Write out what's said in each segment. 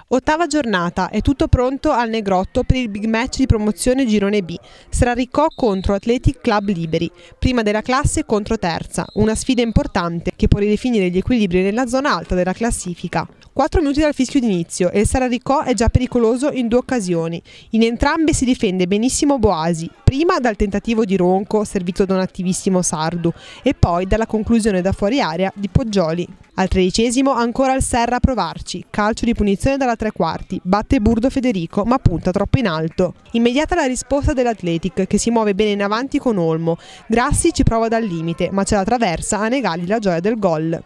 Ottava giornata, è tutto pronto al Negrotto per il big match di promozione Girone B. Straricò contro Athletic Club Liberi, prima della classe contro terza, una sfida importante che può ridefinire gli equilibri nella zona alta della classifica. 4 minuti dal fischio d'inizio e il Straricò è già pericoloso in 2 occasioni. In entrambe si difende benissimo Boasi, prima dal tentativo di Ronco servito da un attivissimo Sardu e poi dalla conclusione da fuori area di Poggioli. Al 13° ancora il Serra a provarci, calcio di punizione dalla 3/4, batte Burdo Federico ma punta troppo in alto. Immediata la risposta dell'Athletic che si muove bene in avanti con Olmo, Grassi ci prova dal limite ma ce la traversa a negargli la gioia del gol.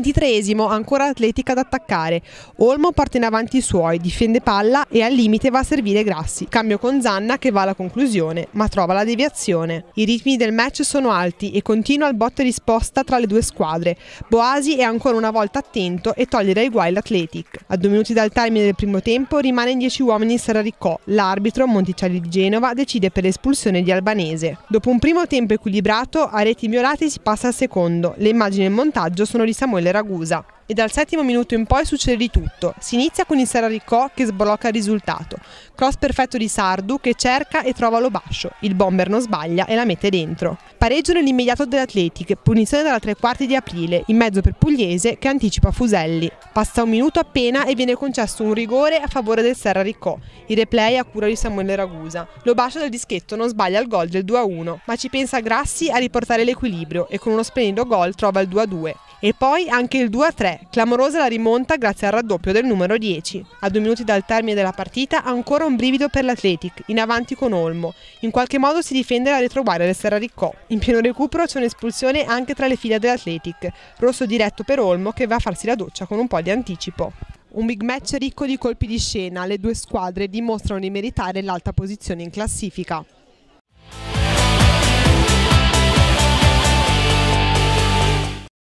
23° ancora Atletica ad attaccare, Olmo porta in avanti i suoi, difende palla e al limite va a servire Grassi, cambio con Zanna che va alla conclusione ma trova la deviazione. I ritmi del match sono alti e continua il botta e risposta tra le due squadre, Boasi è ancora una volta attento e toglie dai guai l'Athletic. A 2 minuti dal termine del primo tempo rimane in 10 uomini il Straricò, l'arbitro Monticelli di Genova decide per l'espulsione di Albanese. Dopo un primo tempo equilibrato a reti violate si passa al secondo, le immagini e il montaggio sono di Samuele Ragusa. E dal 7° minuto in poi succede di tutto. Si inizia con il Straricò che sblocca il risultato. Cross perfetto di Sardu che cerca e trova Lobascio. Il bomber non sbaglia e la mette dentro. Pareggio nell'immediato dell'Athletic, punizione dalla 3/4 di Aprile, in mezzo per Pugliese che anticipa Fuselli. Passa un minuto appena e viene concesso un rigore a favore del Straricò. Il replay a cura di Samuele Ragusa. Lobascio del dischetto non sbaglia il gol del 2-1, ma ci pensa Grassi a riportare l'equilibrio e con uno splendido gol trova il 2-2. E poi anche il 2-3, clamorosa la rimonta grazie al raddoppio del numero 10. A 2 minuti dal termine della partita ancora un brivido per l'Athletic, in avanti con Olmo. In qualche modo si difende la retroguardia del Straricò. In pieno recupero c'è un'espulsione anche tra le fila dell'Athletic. Rosso diretto per Olmo che va a farsi la doccia con un po' di anticipo. Un big match ricco di colpi di scena, le due squadre dimostrano di meritare l'alta posizione in classifica.